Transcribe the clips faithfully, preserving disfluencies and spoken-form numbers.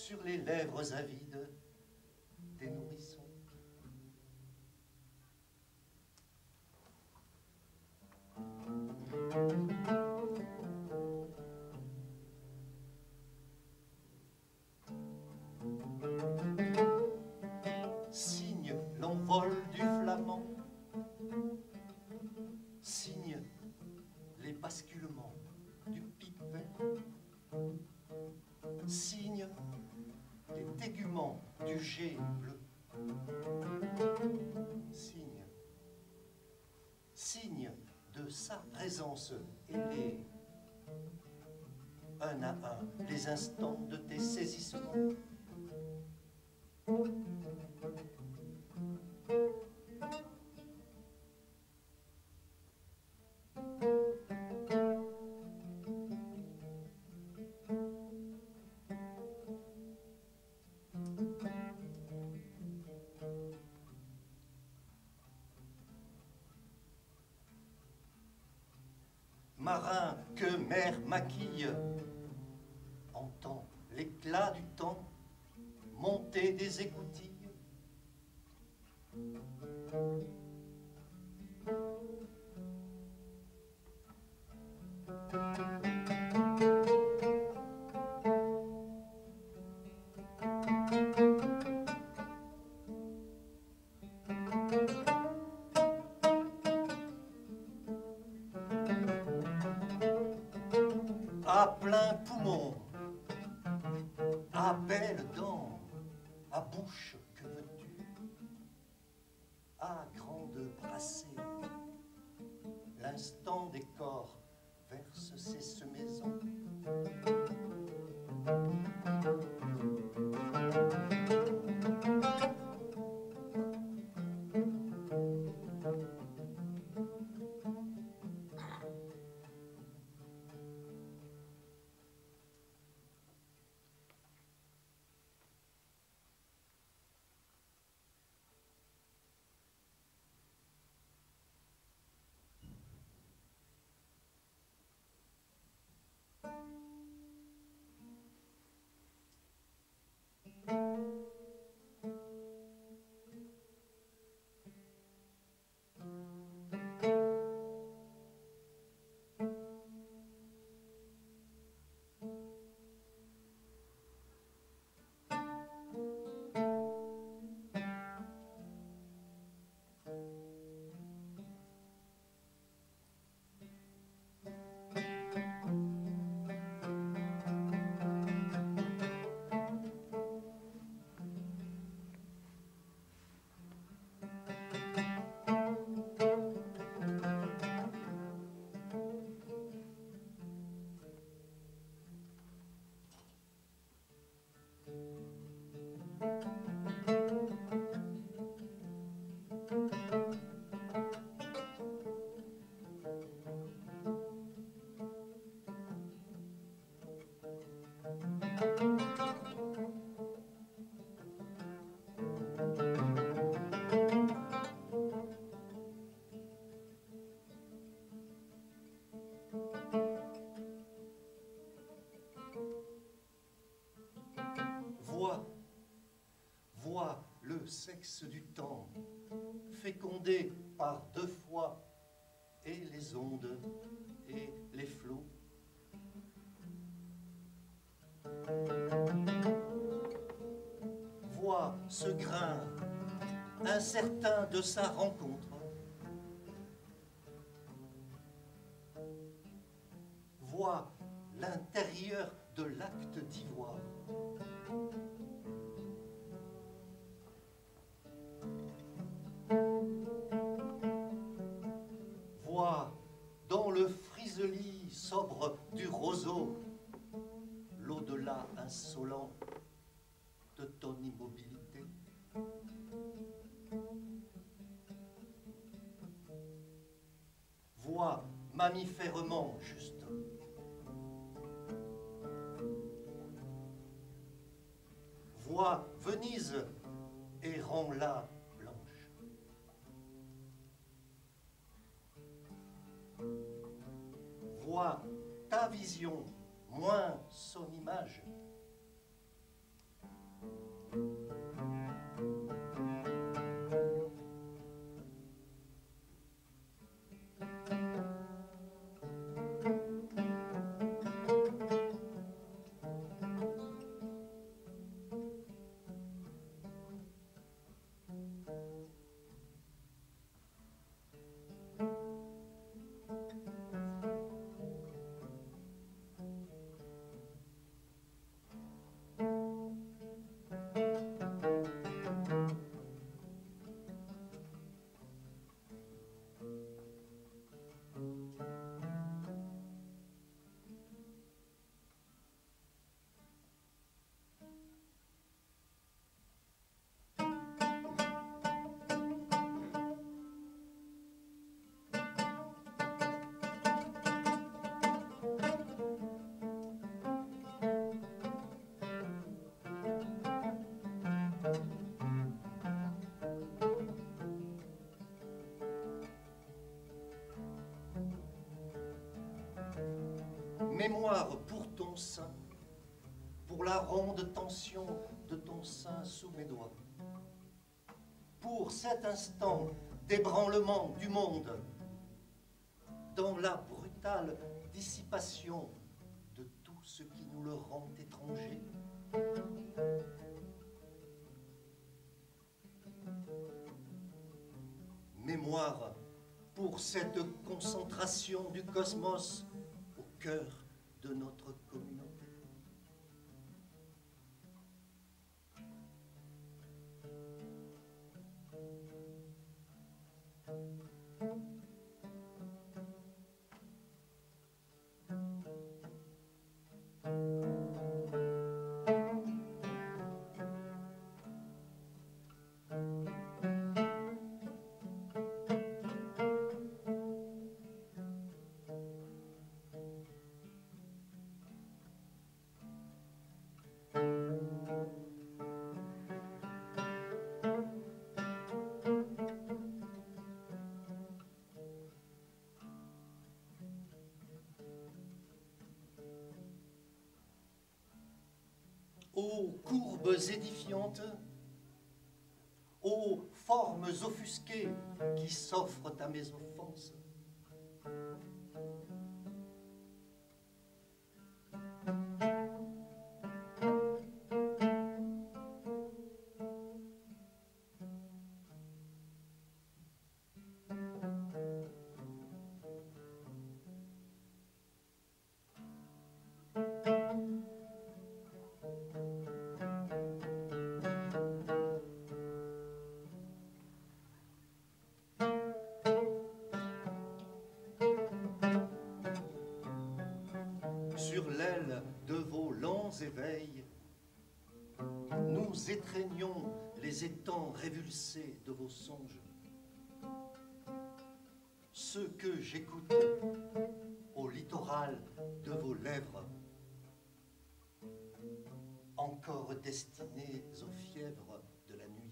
sur les lèvres avides des nourrissons. Signe l'envol du flamand, signe les basculements du piquet, signe les téguments du jet bleu, signe, signe de sa présence ailée, un à un, les instants de tes saisissements. Marin que mer maquille, entend l'éclat du temps monter des écoutilles. À plein poumon, à belles dents, à bouche que veux-tu, à grande brassée, l'instant des corps verse ses semaisons. Vois, vois le sexe du temps, fécondé par deux fois, et les ondes et les flots. Vois ce grain incertain de sa rencontre. Vois l'intérieur de l'acte d'ivoire. Vois dans le friselis sobre du roseau l'au-delà insolent de ton immobilité. Vois mammifèrement juste. Vois Venise et rends-la blanche. Vois ta vision moins son image. Mémoire pour ton sein, pour la ronde tension de ton sein sous mes doigts. Pour cet instant d'ébranlement du monde, dans la brutale dissipation de tout ce qui nous le rend étranger. Mémoire pour cette concentration du cosmos au cœur de notre communauté. Ô courbes édifiantes, ô formes offusquées qui s'offrent à mes offenses, sur l'aile de vos lents éveils, nous étreignons les étangs révulsés de vos songes. Ce que j'écoute au littoral de vos lèvres, encore destinés aux fièvres de la nuit.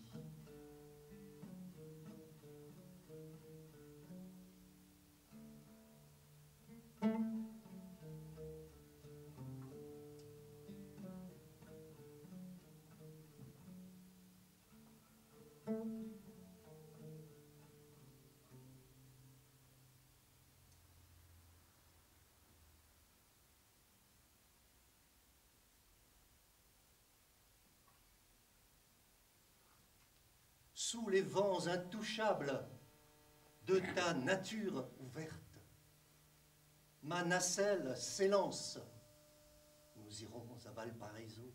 Sous les vents intouchables de ta nature ouverte, ma nacelle s'élance, nous irons à Valparaiso.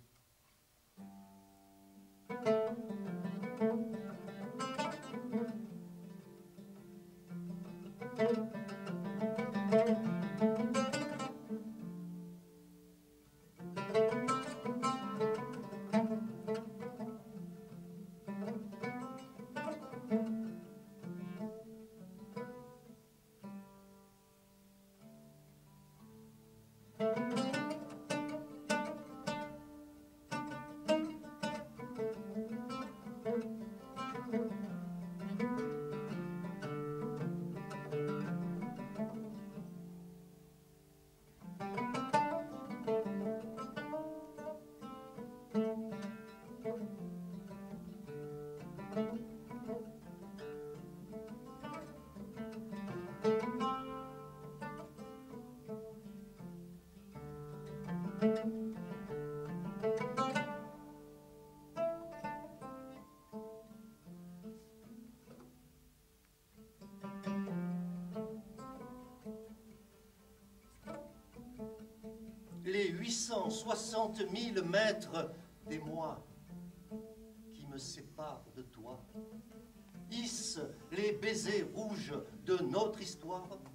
Les huit cent soixante mille mètres des mois qui me séparent de toi hissent les baisers rouges de notre histoire.